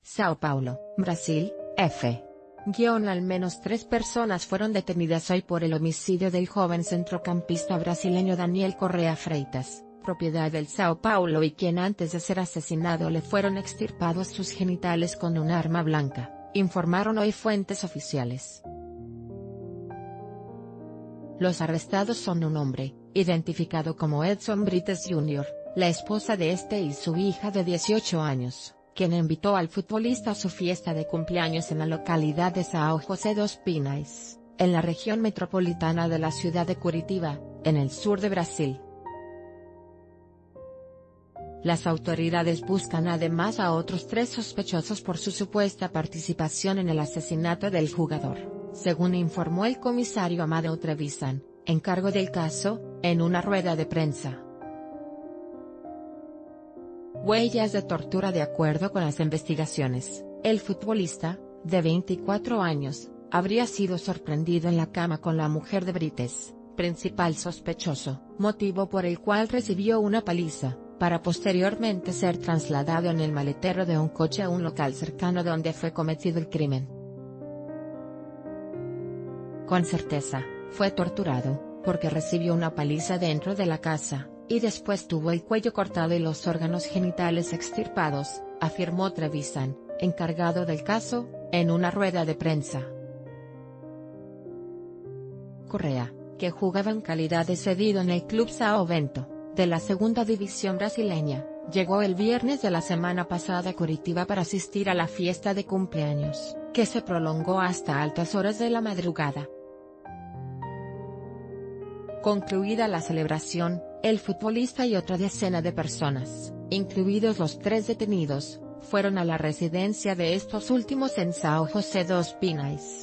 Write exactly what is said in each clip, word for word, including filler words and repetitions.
Sao Paulo, Brasil, F. Guión al menos tres personas fueron detenidas hoy por el homicidio del joven centrocampista brasileño Daniel Correa Freitas, propiedad del Sao Paulo y quien antes de ser asesinado le fueron extirpados sus genitales con un arma blanca, informaron hoy fuentes oficiales. Los arrestados son un hombre, identificado como Edson Brites junior, la esposa de este y su hija de dieciocho años, quien invitó al futbolista a su fiesta de cumpleaños en la localidad de São José dos Pinhais, en la región metropolitana de la ciudad de Curitiba, en el sur de Brasil. Las autoridades buscan además a otros tres sospechosos por su supuesta participación en el asesinato del jugador, según informó el comisario Amadeu Trevisan, encargado del caso, en una rueda de prensa. Huellas de tortura. De acuerdo con las investigaciones, el futbolista, de veinticuatro años, habría sido sorprendido en la cama con la mujer de Brites, principal sospechoso, motivo por el cual recibió una paliza, para posteriormente ser trasladado en el maletero de un coche a un local cercano donde fue cometido el crimen. Con certeza, fue torturado, porque recibió una paliza dentro de la casa, y después tuvo el cuello cortado y los órganos genitales extirpados, afirmó Trevisan, encargado del caso, en una rueda de prensa. Correa, que jugaba en calidad de cedido en el club São Bento, de la segunda división brasileña, llegó el viernes de la semana pasada a Curitiba para asistir a la fiesta de cumpleaños, que se prolongó hasta altas horas de la madrugada. Concluida la celebración, el futbolista y otra decena de personas, incluidos los tres detenidos, fueron a la residencia de estos últimos en São José dos Pinhais.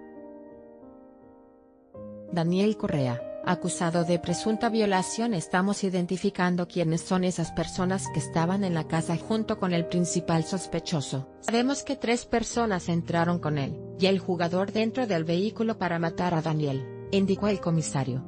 Daniel Correa, acusado de presunta violación. Estamos identificando quiénes son esas personas que estaban en la casa junto con el principal sospechoso. Sabemos que tres personas entraron con él, y el jugador dentro del vehículo para matar a Daniel, indicó el comisario.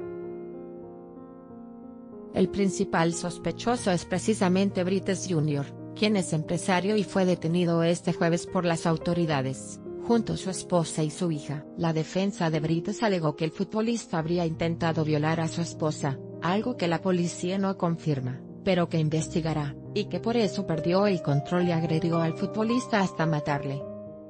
El principal sospechoso es precisamente Brites junior, quien es empresario y fue detenido este jueves por las autoridades, junto a su esposa y su hija. La defensa de Brites alegó que el futbolista habría intentado violar a su esposa, algo que la policía no confirma, pero que investigará, y que por eso perdió el control y agredió al futbolista hasta matarle.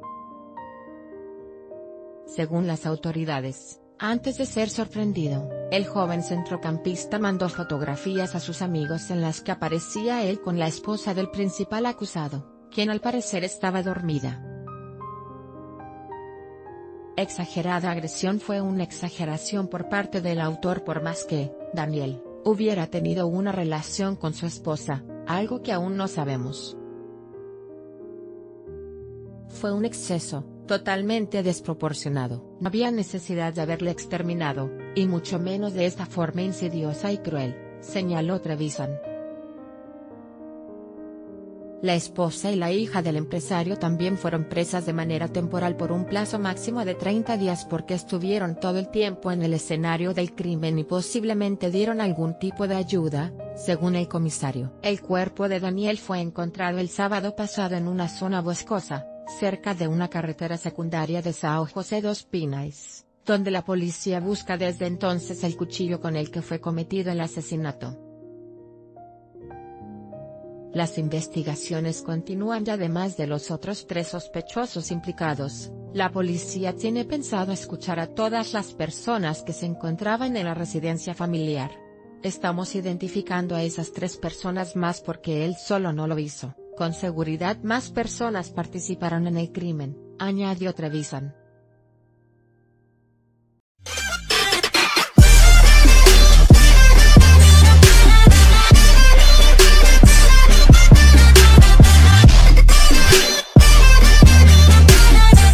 Según las autoridades, antes de ser sorprendido, el joven centrocampista mandó fotografías a sus amigos en las que aparecía él con la esposa del principal acusado, quien al parecer estaba dormida. Exagerada agresión. Fue una exageración por parte del autor, por más que Daniel hubiera tenido una relación con su esposa, algo que aún no sabemos. Fue un exceso, totalmente desproporcionado. No había necesidad de haberle exterminado, y mucho menos de esta forma insidiosa y cruel, señaló Trevisan. La esposa y la hija del empresario también fueron presas de manera temporal por un plazo máximo de treinta días porque estuvieron todo el tiempo en el escenario del crimen y posiblemente dieron algún tipo de ayuda, según el comisario. El cuerpo de Daniel fue encontrado el sábado pasado en una zona boscosa, cerca de una carretera secundaria de São José dos Pinhais, donde la policía busca desde entonces el cuchillo con el que fue cometido el asesinato. Las investigaciones continúan y además de los otros tres sospechosos implicados, la policía tiene pensado escuchar a todas las personas que se encontraban en la residencia familiar. Estamos identificando a esas tres personas más porque él solo no lo hizo. Con seguridad más personas participaron en el crimen, añadió Trevisan.